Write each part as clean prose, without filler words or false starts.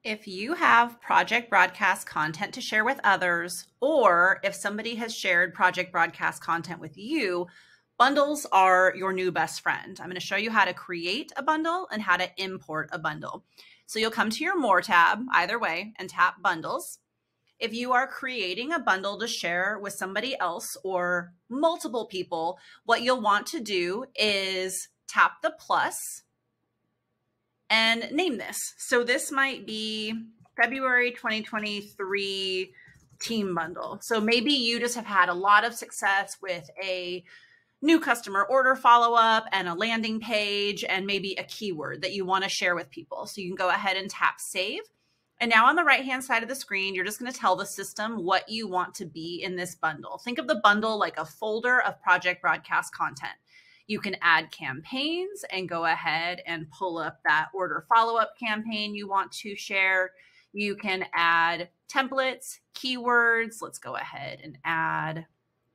If you have Project Broadcast content to share with others, or if somebody has shared Project Broadcast content with you, bundles are your new best friend. I'm going to show you how to create a bundle and how to import a bundle. So you'll come to your More tab, either way, and tap Bundles. If you are creating a bundle to share with somebody else or multiple people, what you'll want to do is tap the plus and name this. So this might be February 2023 team bundle. So maybe you just have had a lot of success with a new customer order follow-up and a landing page and maybe a keyword that you want to share with people. So you can go ahead and tap save. And now on the right-hand side of the screen, you're just going to tell the system what you want to be in this bundle. Think of the bundle like a folder of Project Broadcast content. You can add campaigns and go ahead and pull up that order follow-up campaign you want to share. You can add templates, keywords. Let's go ahead and add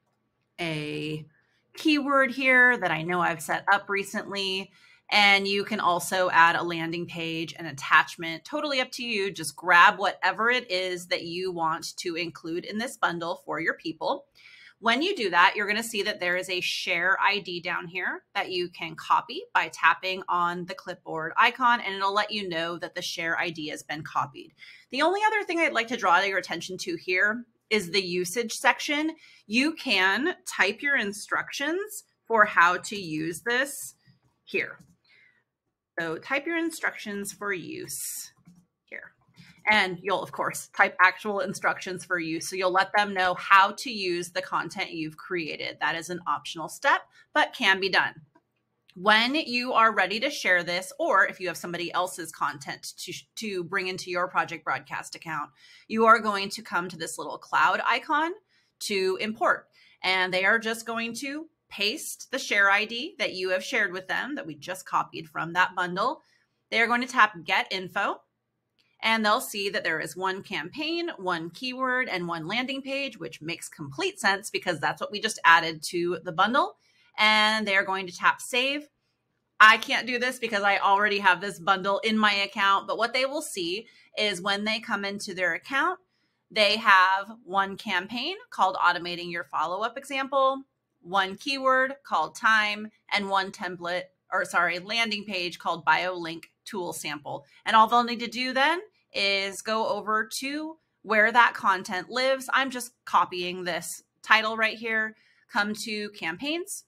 a keyword here that I know I've set up recently. And you can also add a landing page, an attachment, totally up to you. Just grab whatever it is that you want to include in this bundle for your people. When you do that, you're going to see that there is a share ID down here that you can copy by tapping on the clipboard icon, and it'll let you know that the share ID has been copied. The only other thing I'd like to draw your attention to here is the usage section. You can type your instructions for how to use this here. So type your instructions for use here. And you'll, of course, type actual instructions for use. So you'll let them know how to use the content you've created. That is an optional step, but can be done. When you are ready to share this, or if you have somebody else's content to bring into your Project Broadcast account, you are going to come to this little cloud icon to import. And they are just going to paste the share ID that you have shared with them that we just copied from that bundle. They are going to tap Get Info. And they'll see that there is one campaign, one keyword, and one landing page, which makes complete sense because that's what we just added to the bundle. And they're going to tap save. I can't do this because I already have this bundle in my account, but what they will see is when they come into their account, they have one campaign called Automating Your Follow-Up Example, one keyword called Time, and one template, landing page called BioLink Tool Sample. And all they'll need to do then is go over to where that content lives. I'm just copying this title right here. Come to campaigns,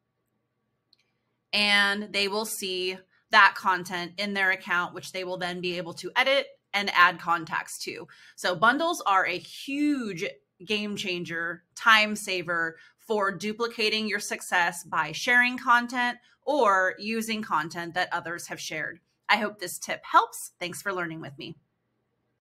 and they will see that content in their account, which they will then be able to edit and add contacts to. So bundles are a huge game changer, time saver for duplicating your success by sharing content or using content that others have shared. I hope this tip helps. Thanks for learning with me.